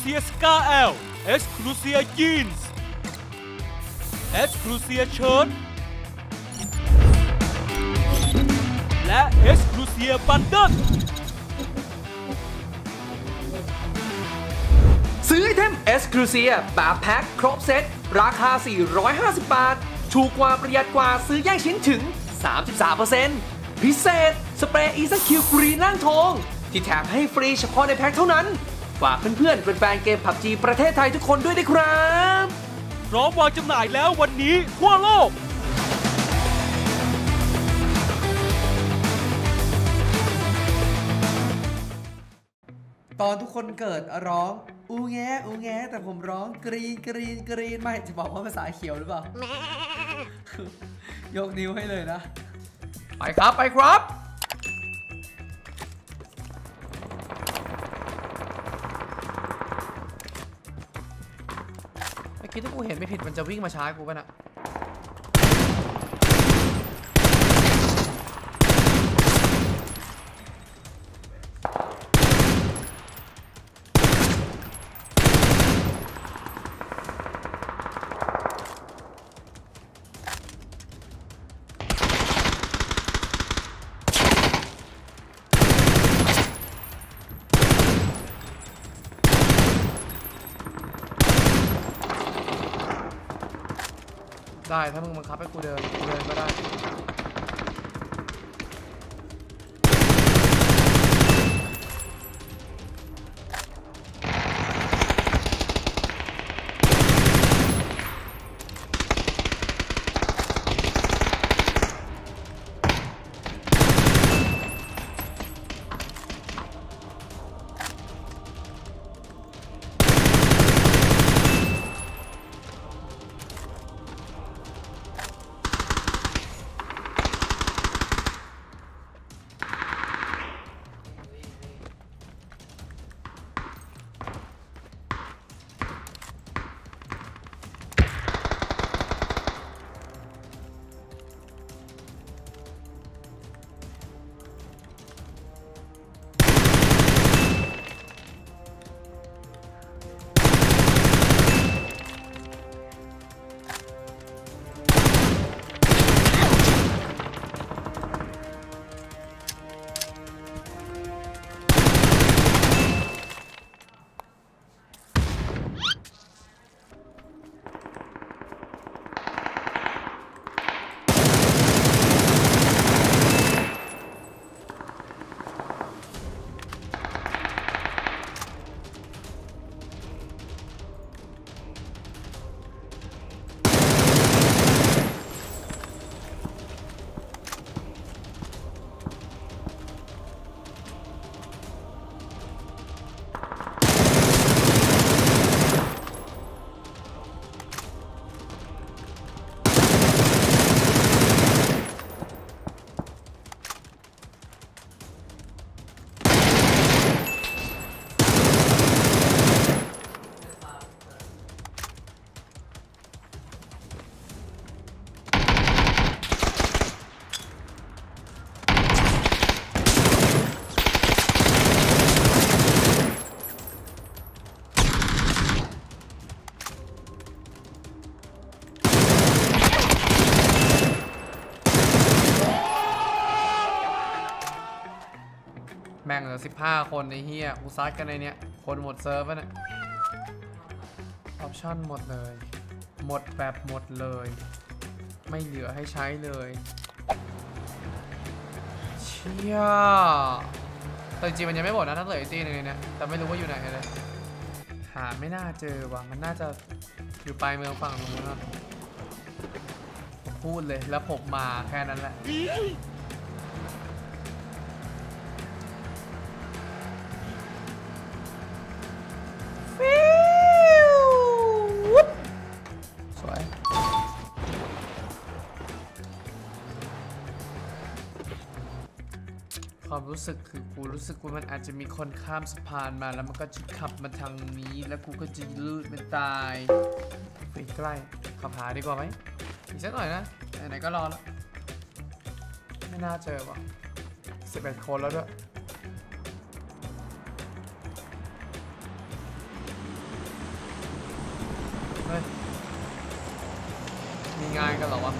เซียสกาแอลเอ็กซ์คลูเซียยีนส์เอ็กซ์คลูเซียเชิ้ตและเอ็กซ์คลูเซียบันเดิลซื้อไอเทม Exclusive แบบแพ็คครบเซตราคา 450 บาทถูกกว่าประหยัดกว่าซื้อแยกชิ้นถึง 33% พิเศษสเปรย์อีซักคิวกรีนล่างทองที่แถมให้ฟรีเฉพาะในแพ็คเท่านั้นฝากเพื่อนๆเป็นแฟนเกม PUBG ประเทศไทยทุกคนด้วยนะครับพร้อมวางจำหน่ายแล้ววันนี้ทั่วโลกตอนทุกคนเกิดร้องอูแงอูแงแต่ผมร้องกรีนกรีนกรีนไม่จะบอกว่าภาษาเขียวหรือเปล่ายกนิ้วให้เลยนะไปครับไปครับเมื่อกี้ถ้ากูเห็นไม่ผิดมันจะวิ่งมาช้ากูป่ะน่ะได้ถ้ามึงบังคับให้กูเดินก็ได้แม่งเหลือ15 คนในเฮียกูซัดกันในเนี้ยคนหมดเซิร์ฟเนี่ยออปชั่นหมดเลยหมดแบบหมดเลยไม่เหลือให้ใช้เลยเชี่ยแต่จริงมันยังไม่หมดนะถ้าเหลืออีกตีนึงเนี่ยแต่ไม่รู้ว่าอยู่ไหนเลยหาไม่น่าเจอว่ะมันน่าจะอยู่ปลายเมืองฝั่งนู้นนะผมพูดเลยแล้วผมมาแค่นั้นแหละสวยความรู้สึกคือกูรู้สึกว่ามันอาจจะมีคนข้ามสะพานมาแล้วมันก็จะขับมาทางนี้แล้วกูก็จะลื่นมันตายไปใกล้ขับหาดีกว่าไหมอีกสักหน่อยนะไหนๆก็รอแล้วไม่น่าเจอว่ะ11 คนแล้วด้วยฮ้ยมีงานกันเหรอวะ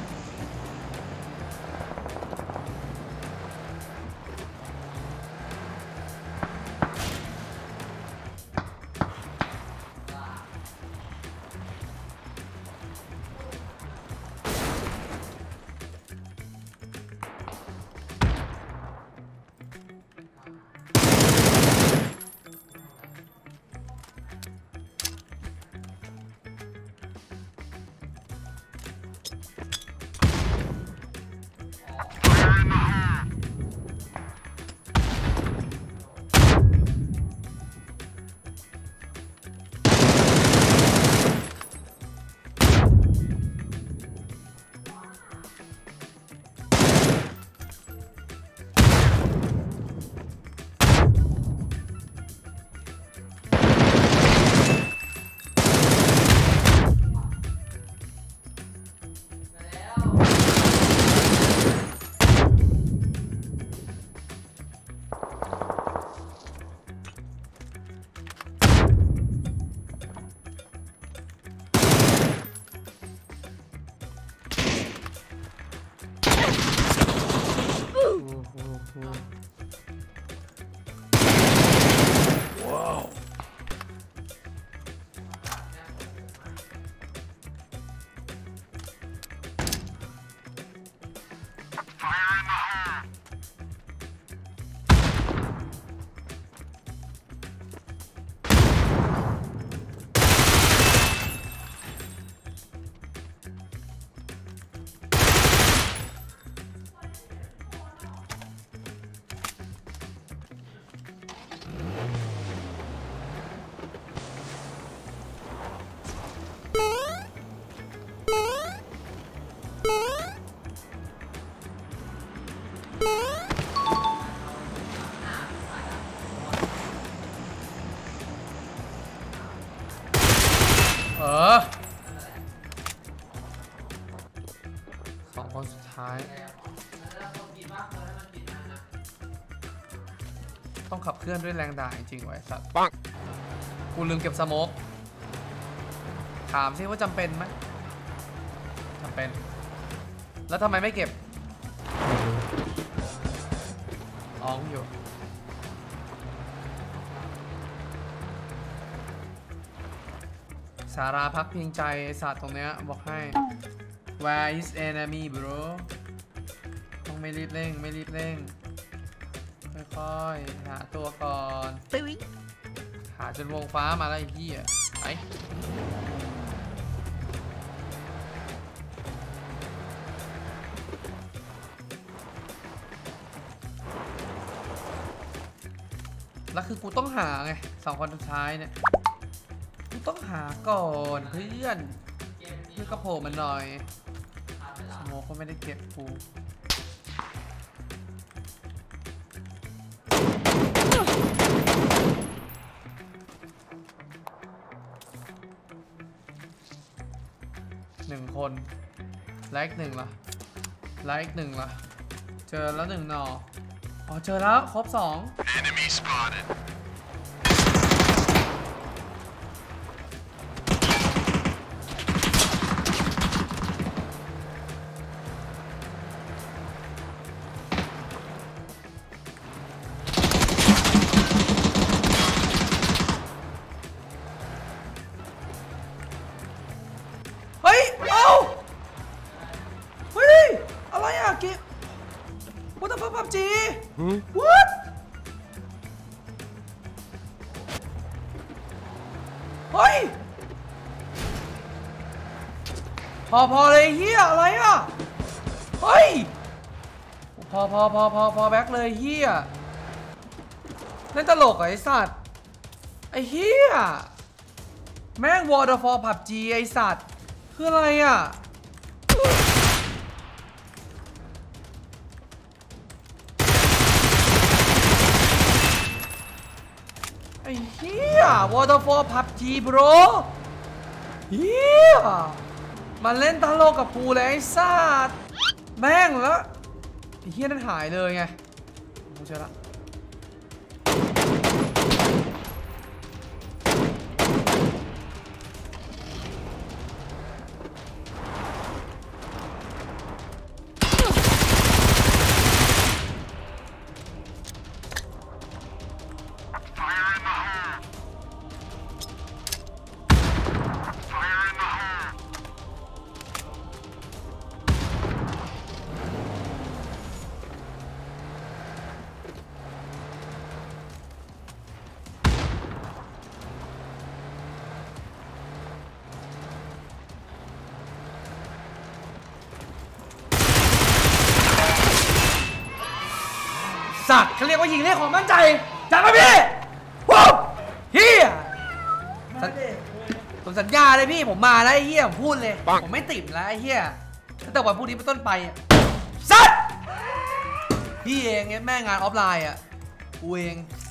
2 คนสุดท้ายต้องขับเคลื่อนด้วยแรงด่าจริงๆไว้สัตว์ปังกูลืมเก็บสโมกถามซิว่าจำเป็นไหมจำเป็นแล้วทำไมไม่เก็บอ๋ออยู่สาราพักพิงใจสัตว์ตรงเนี้ยบอกให้ Where is enemy bro ต้องไม่รีบเร่งไม่รีบเร่งค่อยๆหาตัวก่อนหาจนวงฟ้ามาแล้วไอ้เหี้ยไปแล้วคือกูต้องหาไง2 คนสุดท้ายเนี่ยกูต้องหาก่อนเพื่อนกระโผล่มันหน่อยสโมก็ไม่ได้เก็บกู1 คนไลค์1ล่ะไลค์1ล่ะเจอแล้ว1 หน่ออ๋อเจอแล้วครบ 2 Enemy spotted. เฮ้ยเอ้าเฮ้ยอะไรอ่ะกิ๊บ What the fuck PUBG What เฮ้ยพอเลยเฮียอะไรอ่ะเฮ้ยพอแบ็คเลยเฮียเล่นตลกไอ้สัตว์ไอ้เฮียแม่ง Waterfall PUBG ไอ้สัตว์คืออะไรอ่ะไอ้เฮีย Waterfall PUBG bro เฮียมันเล่นตลกกับกูเลยไอ้สัตว์แม่งแล้วไอ้เฮียนั่นหายเลยไงกูเจอละสัตว์เขาเรียกว่ายิงเรียกของมั่นใจจัดไปพี่ปุ๊บเฮียผมสัญญาเลยพี่ผมมาแล้วไอ้เฮียผมพูดเลยผมไม่ติ่มแล้วไอ้เฮียตั้งแต่วันพรุ่งนี้เป็นต้นไปสัตว์พี่เองแม่งานออฟไลน์อ่ะกูเอง